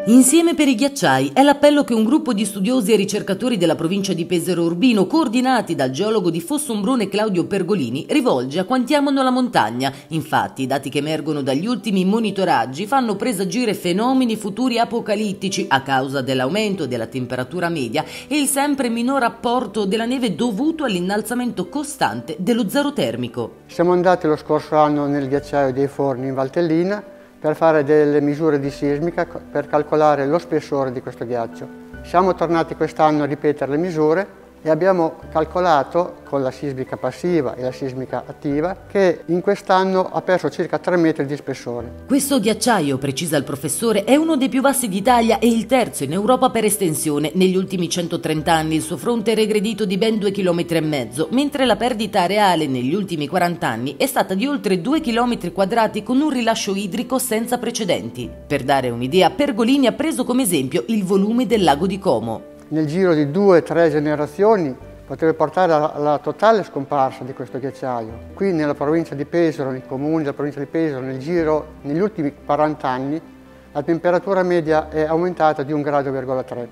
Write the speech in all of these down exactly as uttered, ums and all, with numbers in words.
Insieme per i ghiacciai è l'appello che un gruppo di studiosi e ricercatori della provincia di Pesaro Urbino, coordinati dal geologo di Fossombrone Claudio Pergolini, rivolge a quanti amano la montagna. Infatti, i dati che emergono dagli ultimi monitoraggi fanno presagire fenomeni futuri apocalittici a causa dell'aumento della temperatura media e il sempre minor apporto della neve dovuto all'innalzamento costante dello zero termico. Siamo andati lo scorso anno nel ghiacciaio dei Forni in Valtellina per fare delle misure di sismica per calcolare lo spessore di questo ghiaccio. Siamo tornati quest'anno a ripetere le misure e abbiamo calcolato con la sismica passiva e la sismica attiva che in quest'anno ha perso circa tre metri di spessore. Questo ghiacciaio, precisa il professore, è uno dei più vassi d'Italia e il terzo in Europa per estensione. Negli ultimi centotrenta anni il suo fronte è regredito di ben due chilometri e mezzo, mentre la perdita reale negli ultimi quaranta anni è stata di oltre due chilometri quadrati con un rilascio idrico senza precedenti. Per dare un'idea, Pergolini ha preso come esempio il volume del lago di Como. Nel giro di due o tre generazioni potrebbe portare alla, alla totale scomparsa di questo ghiacciaio. Qui nella provincia di Pesaro, nei comuni della provincia di Pesaro, nel giro, negli ultimi quaranta anni, la temperatura media è aumentata di un grado virgola tre.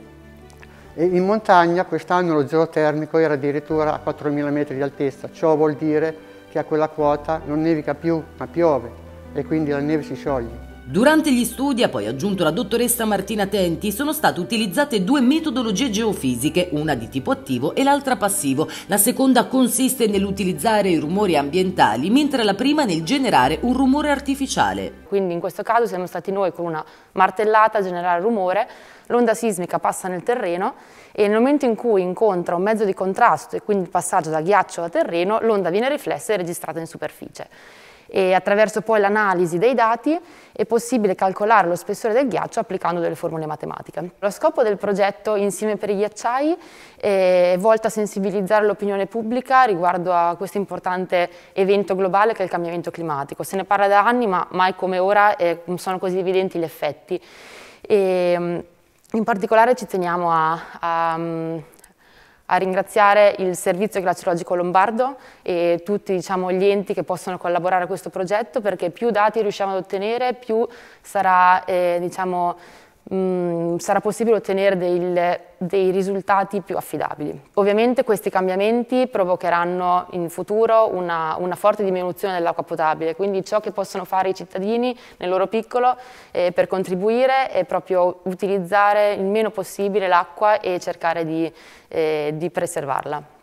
E in montagna quest'anno lo zero termico era addirittura a quattromila metri di altezza. Ciò vuol dire che a quella quota non nevica più, ma piove e quindi la neve si scioglie. Durante gli studi, ha poi aggiunto la dottoressa Martina Tenti, sono state utilizzate due metodologie geofisiche, una di tipo attivo e l'altra passivo. La seconda consiste nell'utilizzare i rumori ambientali, mentre la prima nel generare un rumore artificiale. Quindi in questo caso siamo stati noi con una martellata a generare rumore, l'onda sismica passa nel terreno e nel momento in cui incontra un mezzo di contrasto e quindi il passaggio da ghiaccio a terreno, l'onda viene riflessa e registrata in superficie. E attraverso poi l'analisi dei dati è possibile calcolare lo spessore del ghiaccio applicando delle formule matematiche. Lo scopo del progetto Insieme per i ghiacciai è volto a sensibilizzare l'opinione pubblica riguardo a questo importante evento globale che è il cambiamento climatico. Se ne parla da anni, ma mai come ora eh, sono così evidenti gli effetti. E, in particolare ci teniamo a, a a ringraziare il Servizio Glaciologico Lombardo e tutti diciamo, gli enti che possono collaborare a questo progetto, perché più dati riusciamo ad ottenere, più sarà, eh, diciamo, mh, sarà possibile ottenere dei, dei risultati più affidabili. Ovviamente questi cambiamenti provocheranno in futuro una, una forte diminuzione dell'acqua potabile, quindi ciò che possono fare i cittadini nel loro piccolo eh, per contribuire è proprio utilizzare il meno possibile l'acqua e cercare di, eh, di preservarla.